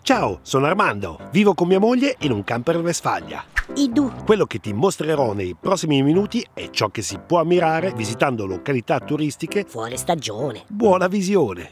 Ciao, sono Armando, vivo con mia moglie in un camper Westfalia. Idu. Quello che ti mostrerò nei prossimi minuti è ciò che si può ammirare visitando località turistiche Fuori stagione. Buona visione.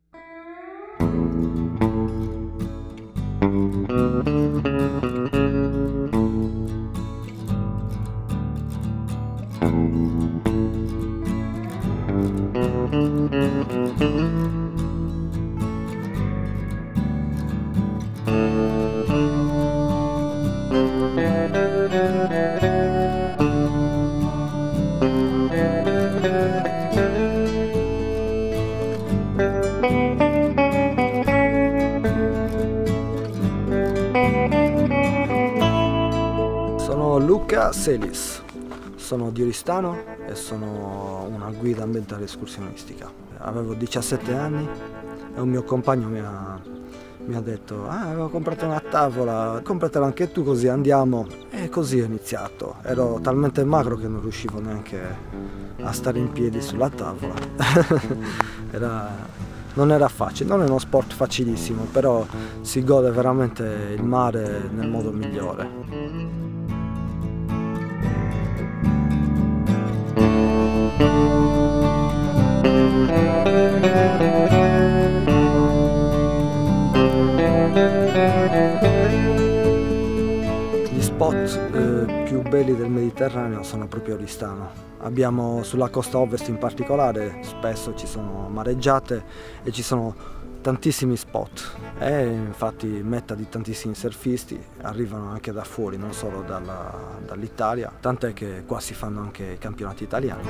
Sono Luca Selis, sono di Oristano e sono una guida ambientale escursionistica. Avevo 17 anni e un mio compagno mi ha detto avevo comprato una tavola, compratela anche tu così andiamo, e così ho iniziato. Ero talmente magro che non riuscivo neanche a stare in piedi sulla tavola. Non era facile, non è uno sport facilissimo, però si gode veramente il mare nel modo migliore. Gli spot più belli del Mediterraneo sono proprio a Oristano. Abbiamo sulla costa ovest in particolare, spesso ci sono mareggiate e ci sono tantissimi spot. È infatti meta di tantissimi surfisti, arrivano anche da fuori, non solo dall'Italia, tant'è che qua si fanno anche i campionati italiani.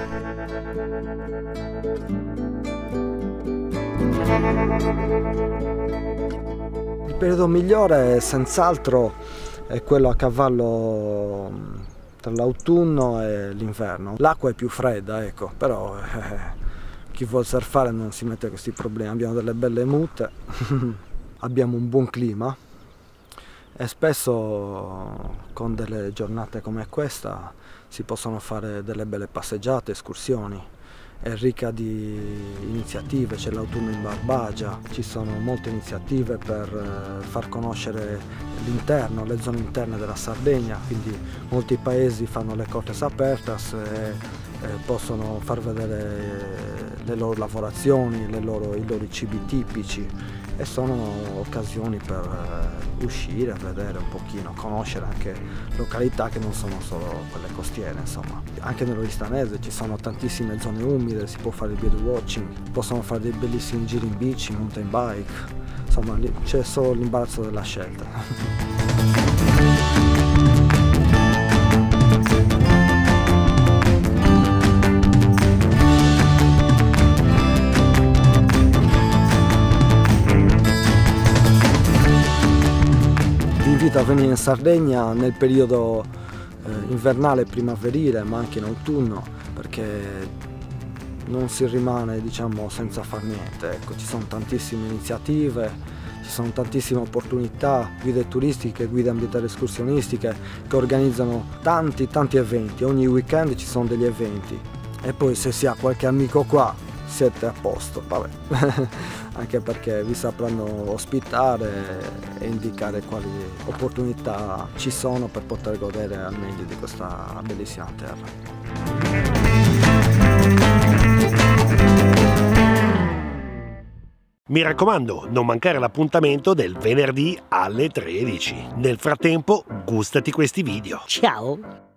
Il periodo migliore senz'altro è quello a cavallo tra l'autunno e l'inverno. L'acqua è più fredda, ecco, però chi vuol surfare non si mette questi problemi. Abbiamo delle belle mute, abbiamo un buon clima e spesso con delle giornate come questa si possono fare delle belle passeggiate, escursioni. È ricca di iniziative, c'è l'autunno in Barbagia, ci sono molte iniziative per far conoscere l'interno, le zone interne della Sardegna, quindi molti paesi fanno le Cortes Apertas e possono far vedere le loro lavorazioni, i loro cibi tipici, e sono occasioni per uscire, vedere un pochino, conoscere anche località che non sono solo quelle costiere, insomma. Anche nell'Oristanese ci sono tantissime zone umide, si può fare il birdwatching, possono fare dei bellissimi giri in bici, mountain bike, insomma c'è solo l'imbarazzo della scelta. Vi invito a venire in Sardegna nel periodo invernale e primaverile, ma anche in autunno, perché non si rimane, diciamo, senza far niente. Ecco, ci sono tantissime iniziative, ci sono tantissime opportunità, guide turistiche, guide ambientali escursionistiche che organizzano tanti eventi. Ogni weekend ci sono degli eventi, e poi se si ha qualche amico qua siete a posto, vabbè. Anche perché vi sapranno ospitare e indicare quali opportunità ci sono per poter godere al meglio di questa bellissima terra. Mi raccomando, non mancare l'appuntamento del venerdì alle 13. Nel frattempo, gustati questi video. Ciao.